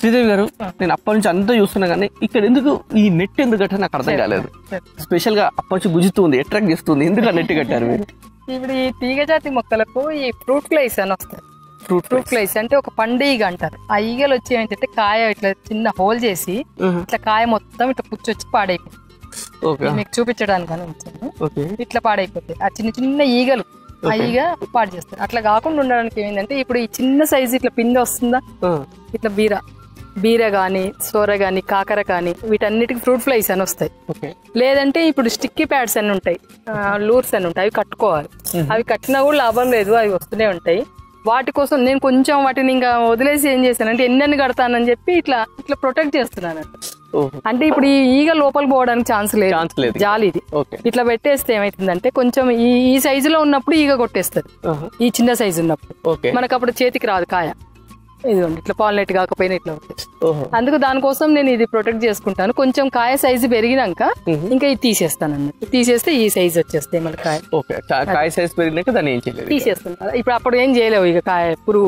శ్రీదేవి గారు, నేను అప్పటి నుంచి అంతా చూస్తున్నా కానీ ఇక్కడ ఎందుకు ఈ నెట్ ఎందుకు కట్టారు నాకు అర్థం కాలేదు. స్పెషల్ గా అప్పటి నుంచి గుజుతుంది, అట్రాక్ట్ చేస్తుంది, ఎందుకు ఆ నెట్ కట్టారు మీరు? ఇప్పుడు ఈ తీగజాతి మొక్కలకు ఈ ఫ్రూట్ ఫ్లైస్ అని వస్తాయి. ఫ్రూట్ ఫ్లైస్ అంటే ఒక పండు ఈగ అంటారు. ఆ ఈగలు వచ్చి ఏంటంటే కాయ ఇట్లా చిన్న హోల్ చేసి ఇట్లా కాయ మొత్తం ఇట్లా పుచ్చొచ్చి పాడైపోతుంది. మీకు చూపించడానికి ఉంచాను. ఇట్లా పాడైపోతాయి ఆ చిన్న చిన్న ఈగలు. ఆ ఈగ పాడు చేస్తాయి. అట్లా కాకుండా ఉండడానికి ఏంటంటే ఇప్పుడు ఈ చిన్న సైజు ఇట్లా పిండి వస్తుందా, ఇట్లా బీర గాని, సోర గాని, కాకర కానీ వీటన్నిటికి ఫ్రూట్ ఫ్లైస్ అని వస్తాయి. లేదంటే ఇప్పుడు స్టిక్కీ ప్యాడ్స్ అని ఉంటాయి, లూర్స్ అని ఉంటాయి, అవి కట్టుకోవాలి. అవి కట్టినా కూడా లాభం లేదు, అవి వస్తూనే ఉంటాయి. వాటి కోసం నేను కొంచెం వాటిని ఇంకా వదిలేసి ఏం చేశానంటే ఎన్ని కడతానని చెప్పి ఇట్లా ఇట్లా ప్రొటెక్ట్ చేస్తున్నాను. అంటే ఇప్పుడు ఈ ఈగ లోపలికి పోవడానికి ఛాన్స్ లేదు, జాలి ఇది. ఇట్లా పెట్టేస్తే ఏమైతుందంటే కొంచెం ఈ సైజులో ఉన్నప్పుడు ఈగ కొట్టేస్తుంది, ఈ చిన్న సైజు ఉన్నప్పుడు మనకు అప్పుడు చేతికి రాదు కాయ. ఇదిగోండి ఇట్లా పాలినేట్ కాకపోయినా ఇట్లా ఉంటుంది. అందుకు దానికోసం నేను ఇది ప్రొటెక్ట్ చేసుకుంటాను. కొంచెం కాయ సైజు పెరిగినాక ఇంకా ఇది తీసేస్తాను అన్నట్టు. తీసేస్తే ఈ సైజ్ వచ్చేస్తాయి మళ్ళీ కాయ. కాయ సైజ్ పెరిగినాక దాన్ని ఏం చేయలేదు, తీసేస్తాను. ఇప్పుడు అప్పుడు ఏం చేయలేవు, ఇక కాయ పురుగు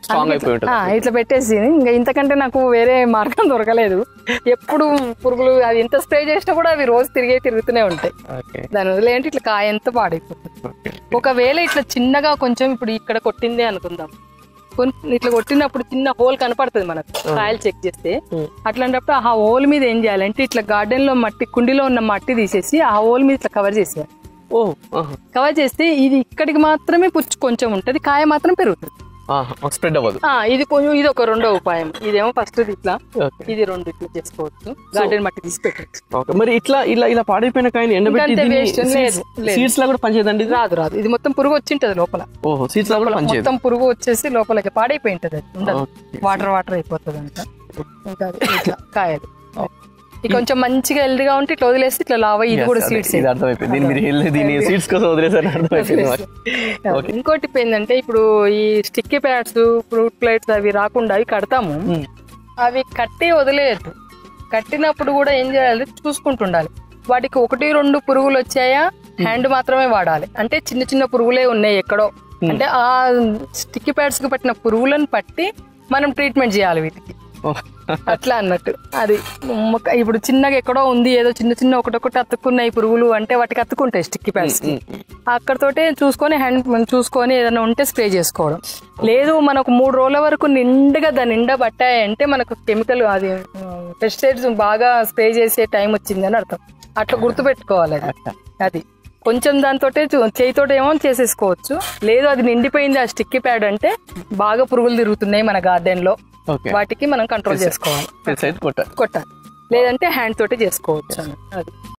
ఇట్లా పెట్టేసి ఇంకా ఇంతకంటే నాకు వేరే మార్గం దొరకలేదు. ఎప్పుడు పురుగులు అవి ఎంత స్ప్రే చేసినా కూడా అవి రోజు తిరుగుతూనే ఉంటాయి. దాని వదిలేంటి ఇట్లా కాయ ఎంత పాడైపోతుంది. ఒకవేళ ఇట్లా చిన్నగా కొంచెం ఇప్పుడు ఇక్కడ కొట్టిందే అనుకుందాం, ఇట్లా కొట్టినప్పుడు చిన్న హోల్ కనపడుతుంది మనకు కాయలు చెక్ చేస్తే. అట్లాంటప్పుడు ఆ హోల్ మీద ఏం చేయాలంటే ఇట్లా గార్డెన్ లో మట్టి, కుండీలో ఉన్న మట్టి తీసేసి ఆ హోల్ మీద ఇట్లా కవర్ చేసేయాలి. కవర్ చేస్తే ఇది ఇక్కడికి మాత్రమే పుచ్చు కొంచెం ఉంటది, కాయ మాత్రం పెరుగుతుంది, స్ప్రెడ్ అవ్వదు. ఇది కొంచెం, ఇది ఒక రెండో ఉపాయం. ఇదేమో ఫస్ట్ ఇట్లా, ఇది రెండు ఇట్లా చేసుకోవచ్చు, గార్డెన్ మట్టి తీసి పెట్టచ్చు. మరి ఇట్లా ఇలా ఇలా పాడైపోయిన కాయని ఎండబెట్టి సీడ్స్ లా కూడా పనిచేయదండి? రాదు. ఇది మొత్తం పురుగు వచ్చింటది లోపల. సీడ్స్ లా కూడా మొత్తం పురుగు వచ్చేసి లోపలికి పాడైపోయి ఉంటది, ఉండదు, వాటర్ అయిపోతుంది అంట. ఇంకా ఇట్లా కాయలు కొంచెం మంచిగా హెల్దీగా ఉంటే ఇట్లా వదిలేసి ఇట్లా లావ. ఇది కూడా సీడ్స్. ఇంకోటి ఏంటంటే ఇప్పుడు ఈ స్టిక్కీ ప్యాడ్స్, ఫ్రూట్ ప్లేట్స్ అవి రాకుండా అవి కడతాము. అవి కట్టి వదిలేయద్దు. కట్టినప్పుడు కూడా ఏం చేయాలి, చూసుకుంటుండాలి. వాటికి 1-2 పురుగులు వచ్చాయా హ్యాండ్ మాత్రమే వాడాలి. అంటే చిన్న చిన్న పురుగులే ఉన్నాయి ఎక్కడో, అంటే ఆ స్టిక్కీ ప్యాడ్స్ కి పట్టిన పురుగులను పట్టి మనం ట్రీట్మెంట్ చేయాలి వీటికి, అట్లా అన్నట్టు. అది ఇప్పుడు చిన్నగా ఎక్కడో ఉంది, ఏదో చిన్న చిన్న ఒకటొకటి అతుక్కున్నాయి పురుగులు అంటే వాటికి అతుక్కుంటాయి స్టిక్కీ ప్యాడ్స్ కి. అక్కడతోటే చూసుకొని హ్యాండ్ చూసుకొని ఏదైనా ఉంటే స్ప్రే చేసుకోవడం. లేదు మనకు 3 రోజుల వరకు నిండుగా దాని నిండా పట్టాయంటే మనకు కెమికల్, అది పెస్టిసైడ్స్ బాగా స్ప్రే చేసే టైం వచ్చిందని అర్థం. అట్లా గుర్తుపెట్టుకోవాలి. అది కొంచెం దాంతో చేయితో ఏమో చేసేసుకోవచ్చు. లేదు అది నిండిపోయింది ఆ స్టిక్కీ ప్యాడ్ అంటే బాగా పురుగులు తిరుగుతున్నాయి మన గార్డెన్ లో, వాటికి మనం కంట్రోల్ చేసుకోవాలి, కొట్టాలి. లేదంటే హ్యాండ్ తోటి చేసుకోవచ్చు. అది